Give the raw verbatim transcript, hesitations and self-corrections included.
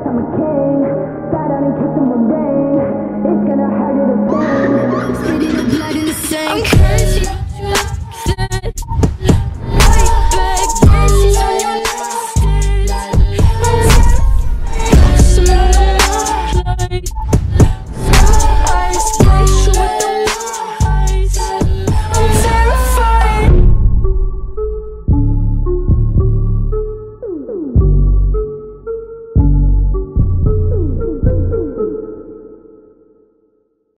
I'm a king. Bow down and kiss him one ring. It's gonna hurt it a thing. Spitting the blood in the sink.